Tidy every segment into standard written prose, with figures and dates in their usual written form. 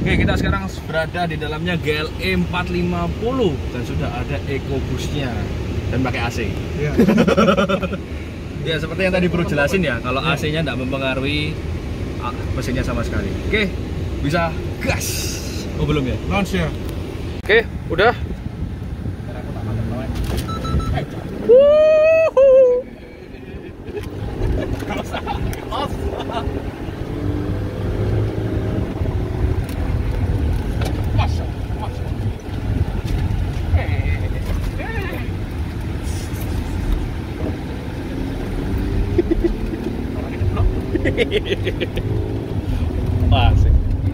Oke, kita sekarang berada di dalamnya GLE 450 dan sudah ada EcoBoost-nya dan pakai AC. Iya. Ya, seperti yang tadi Bro jelasin ya, kalau AC-nya tidak mempengaruhi mesinnya sama sekali. Oke, bisa gas. Oh, belum ya? Launch ya. Oke, udah. Wah, asik.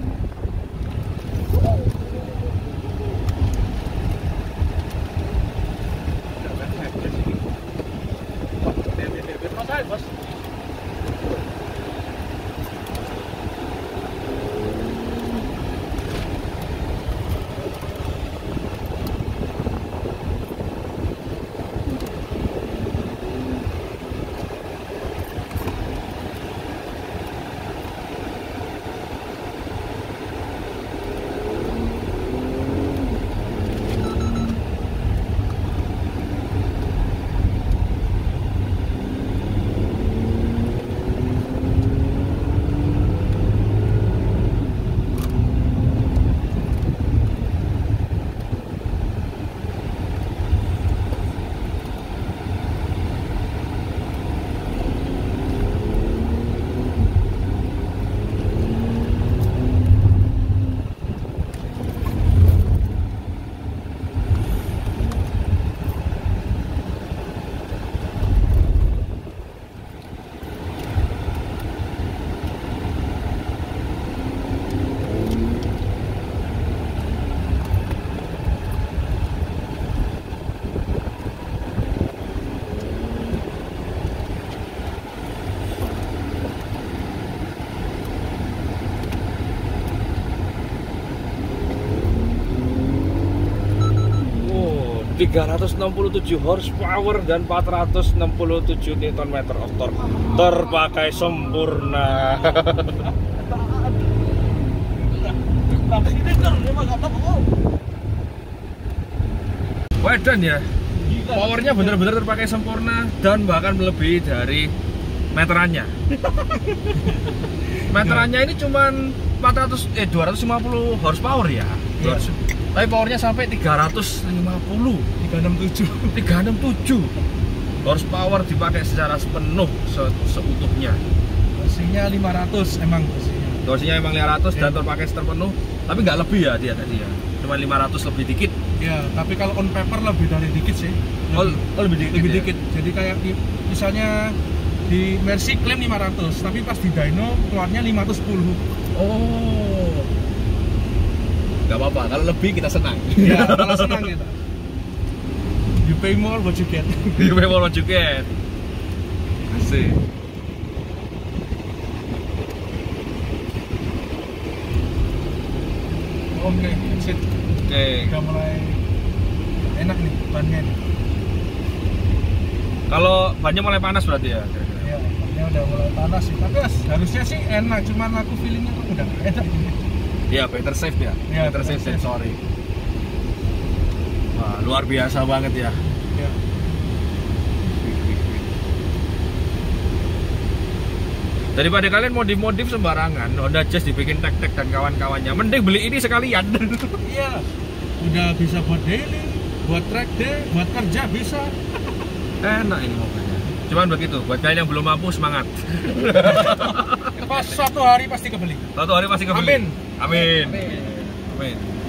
Wow, 367 horsepower dan 467 Nm of torque terpakai sempurna. Wedan ya, powernya benar-benar terpakai sempurna dan bahkan melebihi dari meterannya. Meterannya ini cuman 250 horsepower ya. Iya. Tapi powernya sampai 367 horsepower dipakai secara penuh seutuhnya. Torsinya 500 emang torsinya. Torsinya emang 500 dan terpakai sepenuh, tapi nggak lebih ya dia tadi ya. Cuma 500 lebih dikit. Ya, tapi kalau on paper lebih dari dikit sih. Lebih dikit. Lebih ya? dikit. Jadi kayak misalnya di Mercy klaim 500, tapi pas di dyno keluarnya 510. Oh. Nggak apa-apa, kalau lebih kita senang. Ya, kalau senang kita. You pay more what you get. You pay more what you get. Asik. Oke, exit. Oke. Udah mulai enak nih bannya nih. Kalau bannya mulai panas berarti ya? Ya, bannya udah mulai panas sih. Tapi harusnya sih enak, cuman aku feelingnya kok udah nggak enak. Iya, better safe ya. Ya, Better safe than sorry. Wah, luar biasa banget ya. Ya. Daripada kalian modif-modif sembarangan, Honda Jazz dibikin tek-tek dan kawan-kawannya, mending beli ini sekalian. Iya. Udah bisa buat daily, buat track day, buat kerja bisa. Enak ini mobilnya. Cuman begitu, buat kalian yang belum mampu semangat. Pas suatu hari pasti kebeli. Suatu hari pasti kebeli. Amin. Amin. Amin. Amin.